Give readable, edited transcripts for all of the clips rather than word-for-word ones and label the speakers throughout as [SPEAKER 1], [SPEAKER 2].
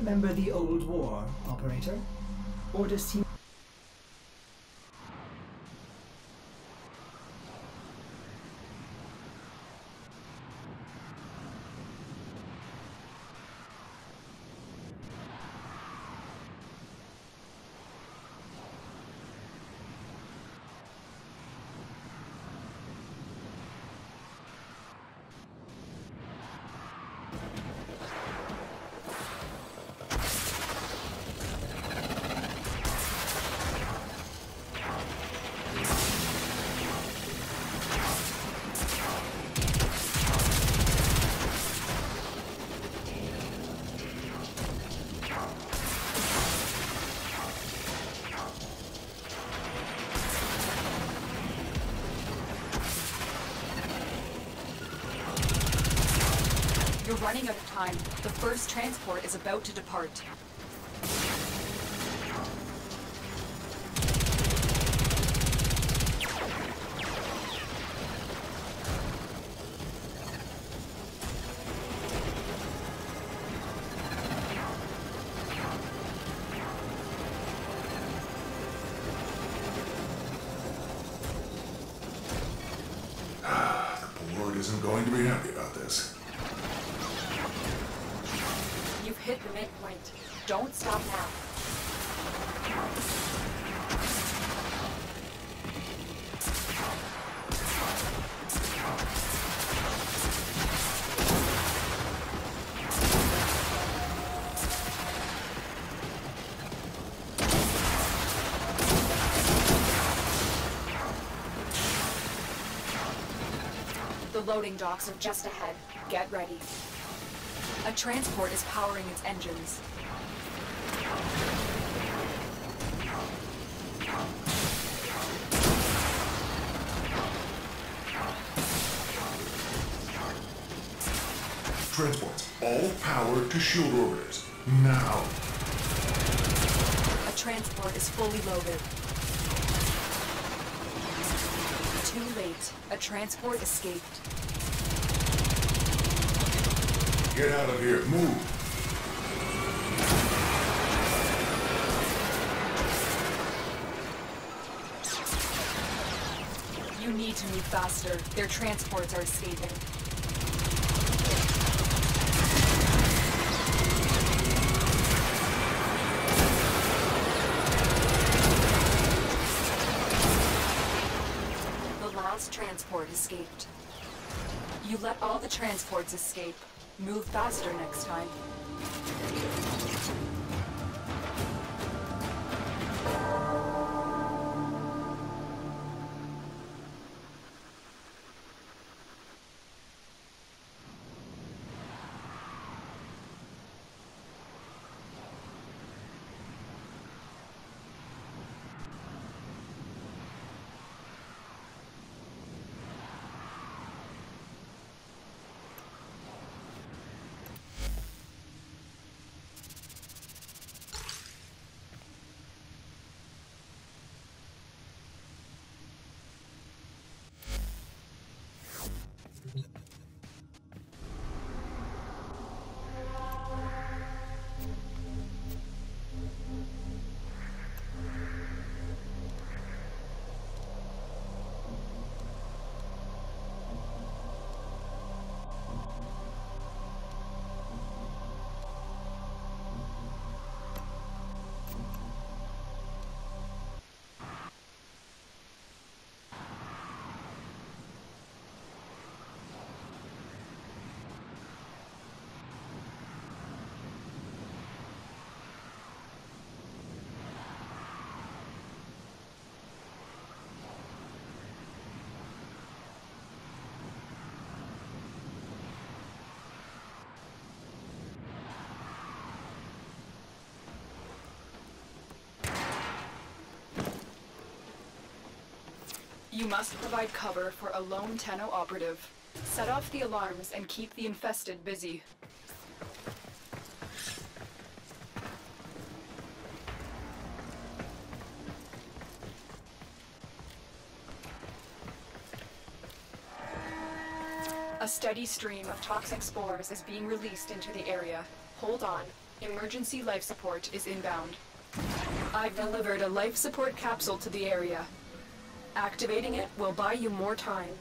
[SPEAKER 1] remember the old war, operator? Orders team.
[SPEAKER 2] You're running out of time. The first transport is about to depart.
[SPEAKER 3] The board isn't going to be happy about this.
[SPEAKER 2] You've hit the midpoint. Don't stop now. The loading docks are just ahead. Get ready. A transport is powering its engines.
[SPEAKER 3] Transports, all power to shield orbiters. Now!
[SPEAKER 2] A transport is fully loaded. Too late. A transport escaped.
[SPEAKER 3] Get out of here, move!
[SPEAKER 2] You need to move faster. Their transports are escaping. The last transport escaped. You let all the transports escape. Move faster next time. You must provide cover for a lone Tenno operative. Set off the alarms and keep the infested busy. A steady stream of toxic spores is being released into the area. Hold on. Emergency life support is inbound. I've delivered a life support capsule to the area. Activating it will buy you more time.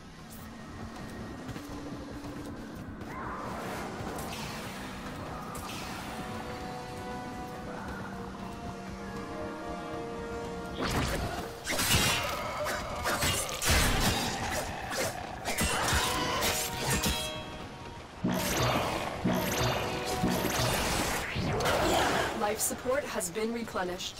[SPEAKER 2] Life support has been replenished.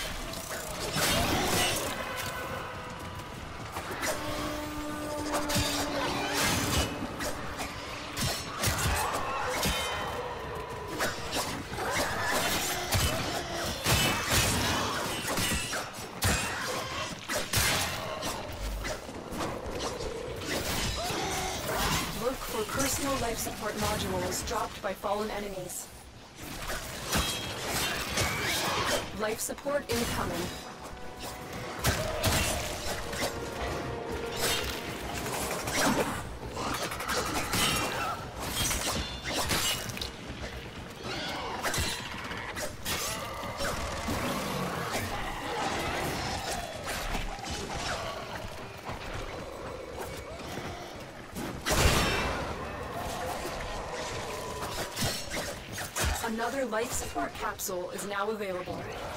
[SPEAKER 2] Look for personal life support modules dropped by fallen enemies. Life support incoming. Another life support capsule is now available.